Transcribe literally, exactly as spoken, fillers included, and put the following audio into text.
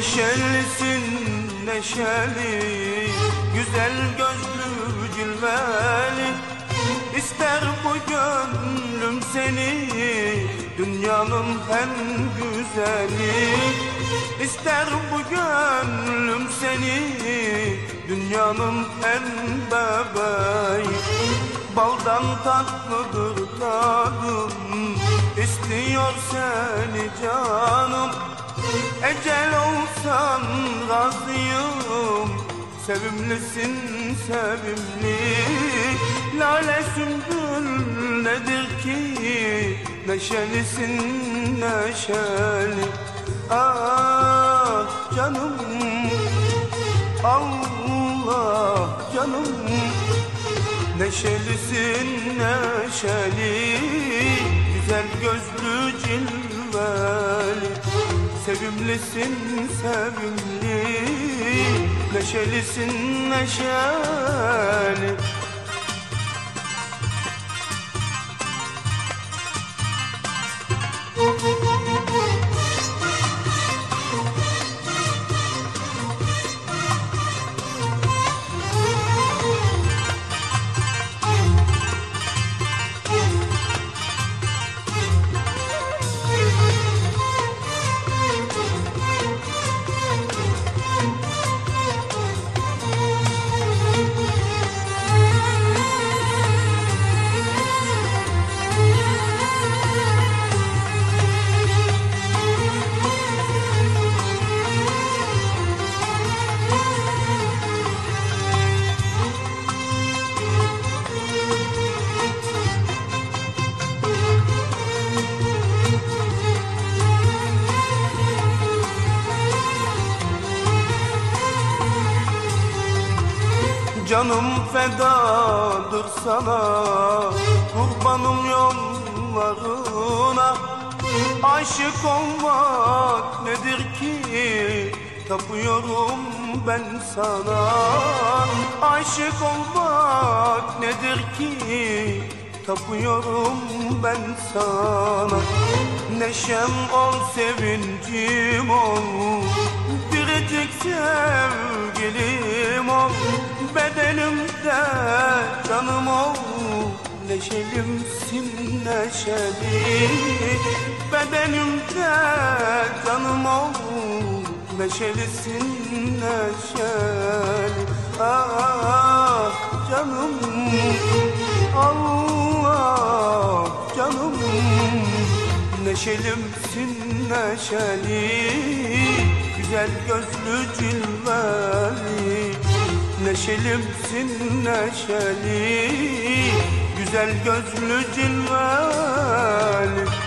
Neşelisin neşeli, güzel gözlü cilveli. İster bu gönlüm seni, dünyanın en güzeli. İster bu gönlüm seni, dünyanın en bebeği. Baldan tatlıdır tadım, istiyor seni canım. Ecel olsan razıyım, sevimlisin sevimli. Lale sümbül nedir ki, neşelisin neşeli. Ah canım, Allah canım, neşelisin neşeli, güzel gözlü cilveli. Sevimlisin sevimli, neşelisin neşeli. Canım fedadır sana, kurbanım yollarına. Aşık olmak nedir ki, tapıyorum ben sana. Aşık olmak nedir ki, tapıyorum ben sana. Neşem ol, sevincim ol, biricik sevgilim ol. Bedenimde canım ol, neşelimsin neşeli. Bedenimde canım ol, neşelisin neşeli. Ah canım, Allah canım, neşelimsin neşeli, güzel gözlü cilveli. Neşelimsin neşeli, güzel gözlü cilveli.